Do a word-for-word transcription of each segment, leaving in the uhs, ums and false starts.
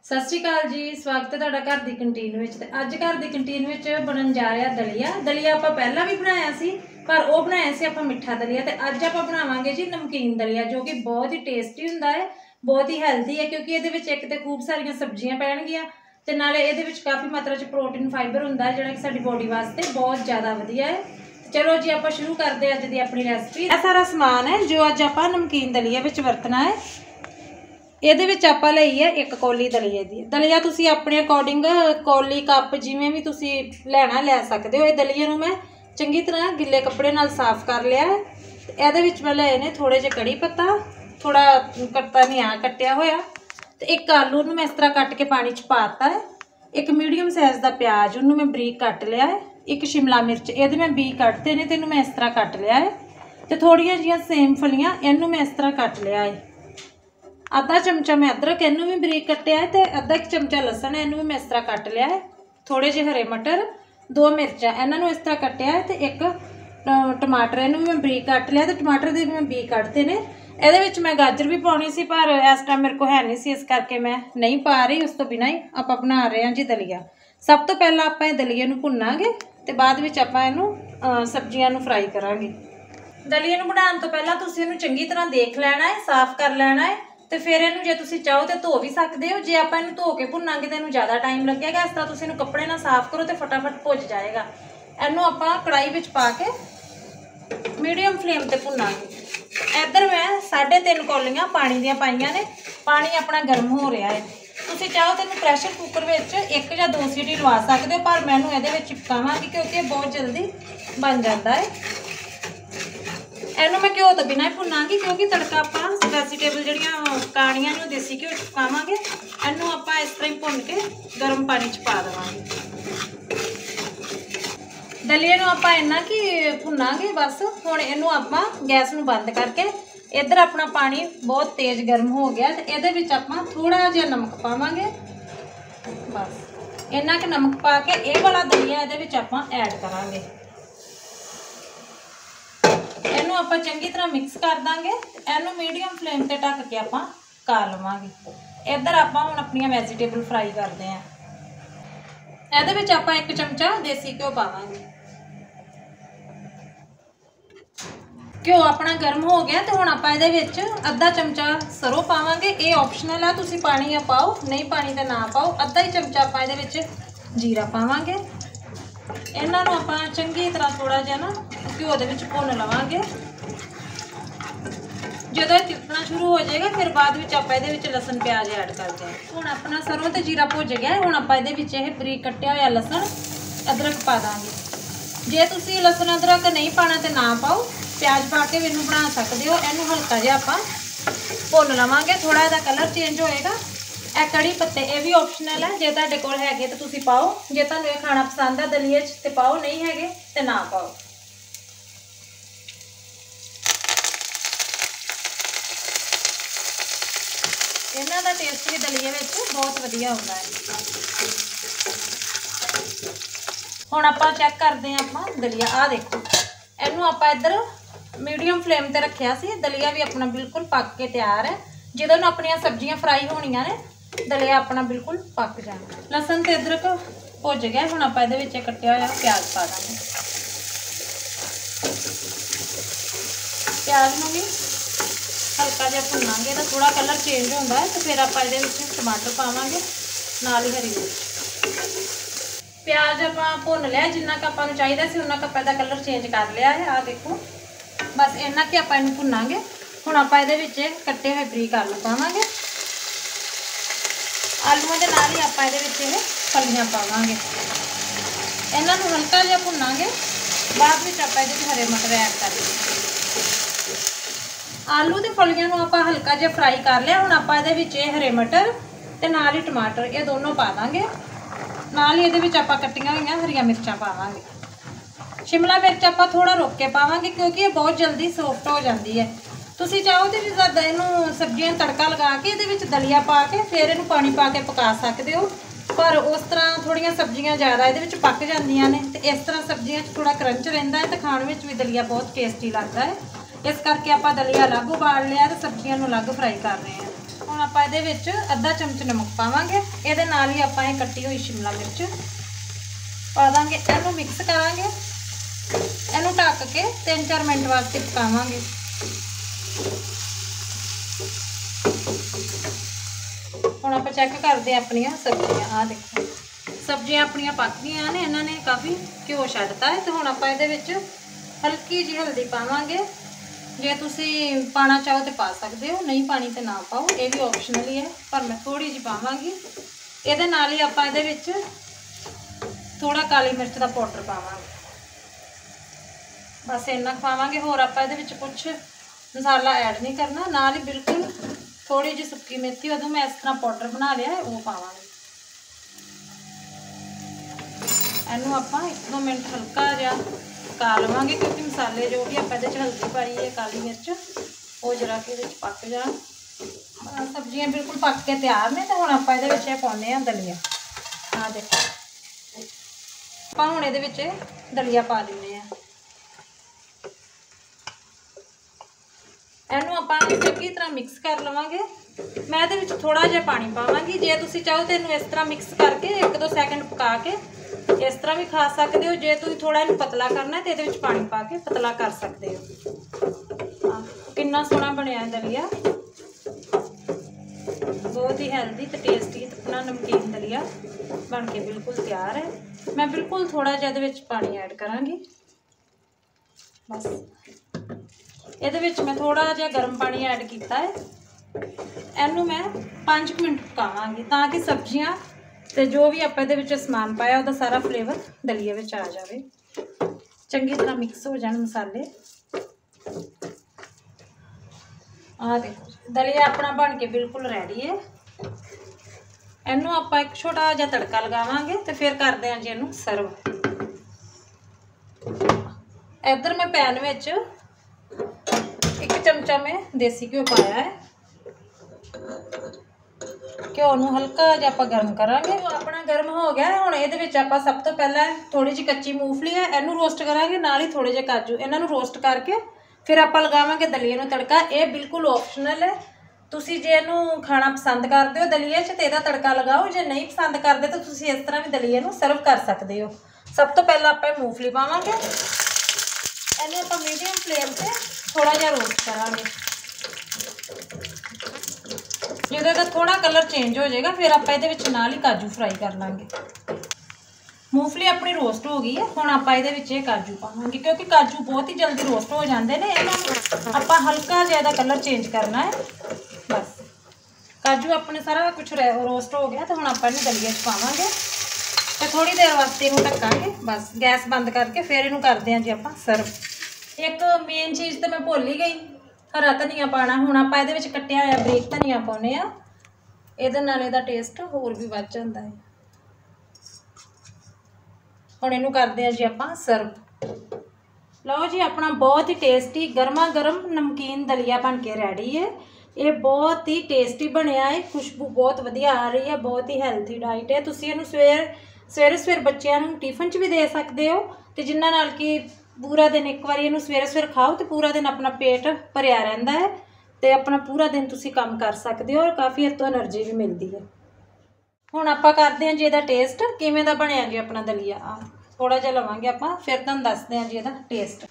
सत श्री अकाल जी, स्वागत है तुहाडा घर दी कंटीन विच। ते अज घर दी कंटीन विच बनन जा रहा दलिया। दलिया आपां पहला भी बनाया सी, पर वो बनाया सी आपां मिठा दलिया। ते अज आपां बनावांगे जी नमकीन दलिया, जो कि बहुत ही टेस्टी हुंदा है, बहुत ही हैल्दी है, क्योंकि इहदे विच एक ते खूब सारियां सब्जियां पैणगियां ते नाले इहदे विच काफ़ी मात्रा च प्रोटीन फाइबर हुंदा है, जिहड़ा कि साडी बॉडी वास्ते बहुत ज़्यादा वधिया है। चलो जी आपां शुरू करते हैं अज दी अपनी रैसिपी। यह सारा समान है जो अज आपां नमकीन दलिया विच वरतना है। ਇਹਦੇ ਵਿੱਚ ਆਪਾਂ ਲਈ ਹੈ एक कौली दलिए ਦੀ। दलिया ਤੁਸੀਂ ਆਪਣੇ ਅਕੋਰਡਿੰਗ कौली कप ਜਿਵੇਂ ਵੀ ਤੁਸੀਂ ਲੈਣਾ ਲੈ ਸਕਦੇ ਹੋ। ਇਹ ਦਲੀਏ ਨੂੰ ਮੈਂ ਚੰਗੀ ਤਰ੍ਹਾਂ ਗਿੱਲੇ ਕੱਪੜੇ ਨਾਲ ਸਾਫ਼ ਕਰ ਲਿਆ ਹੈ। ਇਹਦੇ ਵਿੱਚ ਮੈਂ ਲਏ ਨੇ ਥੋੜੇ ਜਿਹੇ ਕੜੀ ਪੱਤਾ, ਥੋੜਾ ਕੱਟਾ ਨਹੀਂ ਆ ਕੱਟਿਆ ਹੋਇਆ, ਤੇ ਇੱਕ ਆਲੂ ਨੂੰ ਮੈਂ ਇਸ ਤਰ੍ਹਾਂ ਕੱਟ ਕੇ ਪਾਣੀ 'ਚ ਪਾਤਾ ਹੈ। ਇੱਕ ਮੀਡੀਅਮ ਸਾਈਜ਼ ਦਾ ਪਿਆਜ਼, ਉਹਨੂੰ ਮੈਂ ਬਰੀਕ ਕੱਟ ਲਿਆ ਹੈ। ਇੱਕ ਸ਼ਿਮਲਾ ਮਿਰਚ, ਇਹਦੇ ਮੈਂ ਬੀ ਕੱਟਦੇ ਨੇ ਤੇ ਇਹਨੂੰ ਮੈਂ ਇਸ ਤਰ੍ਹਾਂ ਕੱਟ ਲਿਆ ਹੈ। ਤੇ ਥੋੜੀਆਂ ਜਿਹੀਆਂ ਸੇਮ ਫਲੀਆਂ, ਇਹਨੂੰ ਮੈਂ ਇਸ ਤਰ੍ਹਾਂ ਕੱਟ ਲਿਆ ਹੈ। आधा चमचा मैं अदरक, इनू भी बरीक कटिया है। तो अद्धा एक चमचा लसन, इनू भी मैं इस तरह कट लिया है। थोड़े जे हरे मटर, दो मिर्चा, इन्हों इस तरह कटिया है। तो एक टमाटर, इनू भी मैं बरीक कट लिया। तो टमाटर के भी मैं बी कटते ने। ये मैं गाजर भी पानी सी, पर इस टाइम मेरे को है नहीं सी, इस करके मैं नहीं पा रही। उस तो बिना ही आप बना रहे हैं जी दलिया। सब तो पहला आप दलिए नूं भुनांगे, तो बाद विच आपां इहनूं सब्जियां नूं फ्राई करांगे। दलिए नूं बनाउण तो पहलां तुसीं इहनूं चंगी तरह देख लैणा है, साफ कर लैणा है। तो फिर इनू जे तुसीं चाहो तो धो भी सकते हो। जे आप इनू धो के भुनांगे तो इनू ज़्यादा टाइम लगेगा। इस तरह तुसीं इनू कपड़े नाल साफ करो तो फटाफट भुज जाएगा। इनू आपां कढ़ाई विच पा के मीडियम फ्लेम ते भुनांगे। इधर मैं साढ़े तीन कौलियां पानी दियां पाईयां ने। पानी अपना गर्म हो रहा है। तुसीं चाहो तो इनू प्रैशर कुकर विच एक या दो सीटी लवा सकते हो, पर मैं इहदे विच चिपकावांगी क्योंकि बहुत जल्दी बन जाता है। इनू मैं घ्यो तो बिना ही भुनांगी, क्योंकि तड़का आप वैजीटेबल जड़ियां काणियां ने देसी घ्यो पावांगे। इनू आप इस तरह ही भुन के गर्म पानी च पा देवांगे। दलिए नू आप इन्ना कि भुनांगे बस। हुण इनू आप गैस नू बंद करके, इधर अपना पानी बहुत तेज़ गर्म हो गया। तो इहदे विच आपां थोड़ा जिहा नमक पावांगे, बस इन्ना कि नमक पा के ये वाला दलिया इहदे विच आपां ऐड करांगे। इनू आप चंगी तरह मिक्स कर देंगे। इनू मीडियम फ्लेम ते ढक के आप का लवांगे। इधर आप हुण अपनियां वैजीटेबल फ्राई करते हैं। इहदे विच आप एक चमचा देसी घ्यो पावांगे। घ्यो अपना गर्म हो गया। तो हुण आप इहदे विच अद्धा चमचा सरों पावांगे। ये ऑप्शनल है, तुसीं पानी या पाओ, नहीं पानी तो ना पाओ। अद्धा ही चमचा आप इहदे विच जीरा पावांगे। इन्हां नूं आपां चंगी तरह थोड़ा जिहा ना घ्यो दे विच भुन लवांगे। जदों तिलकना शुरू हो जाएगा, फिर बाद विच आपां इहदे विच लसन प्याज ऐड करते हैं। हुण अपना सरों ते जीरा भुज गया। हुण आपां इहदे विच इह बरीक कट्टिया होया लसन अदरक पा दांगे। जे तुसीं लसन अदरक नहीं पाना तो ना पाओ, प्याज पा के भी इहनूं बना सकदे हो। इहनूं हल्का जिहा आपां भुन लवांगे, थोड़ा इहदा कलर चेंज होएगा। यह कड़ी पत्ते ये भी ऑप्शनल है, जे तुहाडे कोल हैगे तो तुसीं पाओ। जे तुहानूं ये खाना पसंद है दलिए च ते पाओ, नहीं हैगे तो ना पाओ। इन्हां दा टेस्ट भी दलिए विच बहुत वधिया हुंदा है। हुण आपां चैक करदे हां आपां दलिया। आ देखो, इहनूं आपां इधर मीडियम फ्लेम ते रखिया सी। दलिया भी अपना बिल्कुल पक के तैयार है। जदों अपनियां सब्जियां फ्राई होणियां ने, दलिया अपना बिल्कुल पक जाए। लसन ते अदरक भुज गया। हुण आपां इहदे विच कट्टिया होया प्याज पा दांगे। प्याज नूं भी हल्का जिहा भुनांगे तो थोड़ा कलर चेंज होंदा है। तो फिर आपां इहदे विच टमाटर पावांगे, नाल ही हरी मिर्च। प्याज आपां भुन लिया, जिन्ना क आपां नूं चाहीदा सी उन्ना क आपां इहदा कलर चेंज कर लिया है। आ देखो, बस इन्ना कि आपां इहनूं भुनांगे। हुण आपां इहदे विच कट्टे होए बरीक आलू पावांगे। आलूआं दे नाल ही आपां इहदे विच इह फलियां पावांगे। इन्हां नूं हल्का जिहा भुनांगे, बाद विच आपां इहदे विच हरे मटर ऐड कर देंगे। आलू ते फलियां नूं आपां हल्का जिहा फ्राई कर लिया। हुण आपां इहदे विच हरे मटर ते नाल ही टमाटर ये दोनों पा दांगे। नाल ही इहदे विच आपां कट्टियां होईयां हरियां मिर्चां पावांगे। शिमला मिर्च आपां थोड़ा रोक के पावांगे, क्योंकि ये बहुत जल्दी सॉफ्ट हो जाती है। तुसीं चाहो तो जिद्दां इहनूं सब्जियां तड़का लगा के इहदे विच दलिया पा के फिर इहनूं पानी पा के पका सकते हो, पर उस तरह थोड़ियां सब्जियां ज़्यादा इहदे विच पक जांदियां ने। ते इस तरह सब्जियां च थोड़ा क्रंच रहिंदा है, तो खाण विच भी दलिया बहुत टेस्टी लगता है। इस करके आपां दलिया अलग उबाल लिया तो सब्जियां नूं अलग फ्राई कर रहे हैं। ਹੁਣ ਆਪਾਂ ਇਹਦੇ ਵਿੱਚ ਅੱਧਾ ਚਮਚ ਨਮਕ ਪਾਵਾਂਗੇ। ਇਹਦੇ ਨਾਲ ਹੀ ਆਪਾਂ ਇਹ ਕੱਟੀ ਹੋਈ ਸ਼ਿਮਲਾ ਮਿਰਚ ਪਾ ਦਾਂਗੇ। ਇਹਨੂੰ ਮਿਕਸ ਕਰਾਂਗੇ। ਇਹਨੂੰ ਢੱਕ ਕੇ ਤਿੰਨ ਚਾਰ ਮਿੰਟ ਵਾਸਤੇ ਪਕਾਵਾਂਗੇ। ਹੁਣ ਆਪਾਂ ਚੈੱਕ ਕਰਦੇ ਆ ਆਪਣੀਆਂ ਸਬਜ਼ੀਆਂ। ਆਹ ਦੇਖੋ ਸਬਜ਼ੀਆਂ ਆਪਣੀਆਂ ਪੱਕ ਗਈਆਂ ਨੇ, ਇਹਨਾਂ ਨੇ ਕਾਫੀ ਘਿਓ ਛੱਡਤਾ ਹੈ। ਤੇ ਹੁਣ ਆਪਾਂ ਇਹਦੇ ਵਿੱਚ ਹਲਕੀ ਜਿਹੀ ਹਲਦੀ ਪਾਵਾਂਗੇ। ਜੇ ਤੁਸੀਂ ਪਾਣਾ ਚਾਹੋ ਤੇ ਪਾ ਸਕਦੇ ਹੋ, ਨਹੀਂ ਪਾਣੀ ਤੇ ਨਾ ਪਾਓ, ਇਹ ਵੀ ਆਪਸ਼ਨਲ ਹੀ ਹੈ, ਪਰ ਮੈਂ ਥੋੜੀ ਜਿਹੀ ਪਾਵਾਂਗੀ। ਇਹਦੇ ਨਾਲ ਹੀ ਆਪਾਂ ਇਹਦੇ ਵਿੱਚ ਥੋੜਾ ਕਾਲੀ ਮਿਰਚ ਦਾ ਪਾਊਡਰ ਪਾਵਾਂਗੇ। बस इन्ना पावांगे। होर आप कुछ मसाला ऐड नहीं करना। नाल ही बिल्कुल थोड़ी जी सुक्की मेथी उदों मैं इस तरह पाउडर बना लिया है वो पावांगे। इनू आपां एक दो मिनट हल्का जिहा पका लवांगे क्योंकि मसाले जो भी आप हल्दी पाई है काली मिर्च वो जरा कि पक जान। सब्जियां बिल्कुल पक के तैयार ने। तो हुण आपां इहदे विच पाउने आ दलिया। आ देखो आपां हुण इहदे विच दलिया पा दिंदे आ। ਇਹਨੂੰ ਆਪਾਂ ਚੰਗੀ ਤਰ੍ਹਾਂ ਮਿਕਸ ਕਰ ਲਵਾਂਗੇ। ਮੈਂ ਇਹਦੇ ਵਿੱਚ ਥੋੜਾ ਜਿਹਾ ਪਾਣੀ ਪਾਵਾਂਗੀ। ਜੇ ਤੁਸੀਂ ਚਾਹੋ ਤੇ ਇਹਨੂੰ ਇਸ ਤਰ੍ਹਾਂ ਮਿਕਸ ਕਰਕੇ ਇੱਕ ਦੋ ਸੈਕਿੰਡ ਪਕਾ ਕੇ ਇਸ ਤਰ੍ਹਾਂ ਵੀ ਖਾ ਸਕਦੇ ਹੋ। ਜੇ ਤੁਸੀਂ ਥੋੜਾ ਇਹਨੂੰ ਪਤਲਾ ਕਰਨਾ ਤੇ ਇਹਦੇ ਵਿੱਚ ਪਾਣੀ ਪਾ ਕੇ ਪਤਲਾ ਕਰ ਸਕਦੇ ਹੋ। ਹਾਂ ਕਿੰਨਾ ਸੋਹਣਾ ਬਣਿਆ ਦਲੀਆ, ਬਹੁਤ ਹੀ ਹੈਲਦੀ ਤੇ ਟੇਸਟੀ ਤੇ ਆਪਣਾ ਨਮਕੀਨ ਦਲੀਆ ਬਣ ਕੇ ਬਿਲਕੁਲ ਤਿਆਰ ਹੈ। ਮੈਂ ਬਿਲਕੁਲ ਥੋੜਾ ਜਿਹਾ ਇਹਦੇ ਵਿੱਚ ਪਾਣੀ ਐਡ ਕਰਾਂਗੀ। ਬਸ ਇਹਦੇ ਵਿੱਚ मैं थोड़ा जिहा गर्म पानी ऐड किया है। इनू मैं पाँच मिनट पकावांगी ताकि सब्जियां ते जो भी आप इहदे विच समान पाया उहदा सारा फ्लेवर दलिए विच आ जाए, चंगी तरह मिक्स हो जाए मसाले। आ देखो दलिया अपना बन के बिल्कुल रेडी है। इनू आपां एक छोटा जिहा तड़का लगावांगे ते फिर करदे हां जी इहनू सर्व। इधर मैं पैन विच एक चमचा में देसी घ्यो पाया है। घ्यो नूं हल्का जिहा आपां गर्म करांगे। अपना गर्म हो गया है। हुण इहदे विच आपां सब तो पहला थोड़ी जी कच्ची मूंगफली है इहनूं रोस्ट करांगे, नाल ही थोड़े जे काजू इन्हां नूं रोस्ट करके फिर आपां लगावांगे दलिए नूं तड़का। ये बिल्कुल ऑप्शनल है। तुसीं जे इहनूं खाना पसंद करदे हो दलिए च ते इहदा तड़का लगाओ, जे नहीं पसंद करदे तो तुसीं इस तरह भी दलिए नूं सर्व कर सकदे हो। सब तो पहला आपां मूंगफली पावांगे। इहनूं आपां मीडियम फ्लेम ते थोड़ा जिहा रोस्ट करांगे। जिहदे दा थोड़ा कलर चेंज हो जाएगा फिर आप इहदे विच नाल ही काजू फ्राई कर लांगे। मूंगफली अपनी रोस्ट हो गई है। हुण आपां इहदे विच काजू पावांगे क्योंकि काजू बहुत ही जल्दी रोस्ट हो जाते हैं। इन्हां आपां हल्का जिहा इहदा कलर चेंज करना है। बस काजू अपने सारा कुछ रोस्ट हो गया तो हुण आपां इहनूं दलिए च पावांगे ते थोड़ी देर वास्ते इहनूं ढक्कांगे। बस गैस बंद करके फिर इहनूं करदे हां जी आपां सर्व। एक मेन चीज़ तो मैं भुल ही गई, हरा धनिया पाना। हुण आपां इहदे विच कट्टिया होया बरीक धनिया पाउने आ। इहदे नाल इहदा टेस्ट होर भी वध जांदा है। हुण इहनूं करदे आ जी आपां सर्व। लो जी अपना बहुत ही टेस्टी गर्मा गर्म नमकीन दलिया बन के रेडी है। ये बहुत ही टेस्टी बनया है, खुशबू बहुत वधिया आ रही है, बहुत ही हैल्थी डाइट है। तुसीं इहनूं सवेर सवेरे सवेरे बच्चों नूं टिफिन च भी दे सकते हो ते जिन्हां नाल कि पूरा दिन एक बार इहनूं सवेरे सवेरे खाओ तो पूरा दिन अपना पेट भरिया रहिंदा है ते अपना पूरा दिन तुसीं काम कर सकते हो और काफ़ी इस तों एनर्जी भी मिलती है। हुण आपां करदे हां जी इहदा टेस्ट किवें दा बनिया जी अपना दलिया। आ थोड़ा जिहा लवांगे आपां फिर तुहानूं दसदे हां जी इहदा टेस्ट।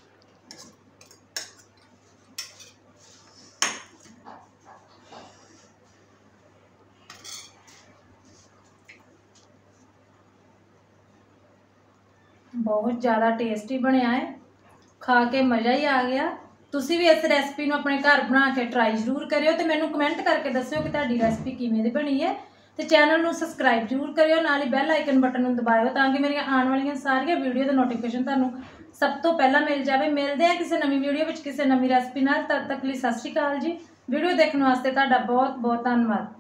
बहुत ज़्यादा टेस्टी बनया है, खा के मज़ा ही आ गया। तुसी भी इस रेसिपी नूं अपने घर बना के ट्राई जरूर करियो ते मैनूं कमेंट करके दस्सिओ कि तुहाडी रेसिपी किवें दी बनी है। तो चैनल नूं सबसक्राइब जरूर करियो, नाल ही बैल आइकन बटन नूं दबाइओ ताकि मेरियां आने वालियां सारियां वीडियो दा नोटिफिकेशन तुहानूं सब तो पहला मिल जाए। मिलते हैं किसी नवीं वीडियो विच किसी नवीं रेसिपी नाल। तद तक लई सत श्री अकाल जी। वीडियो देखने वास्ते तुहाडा बहुत बहुत धन्नवाद।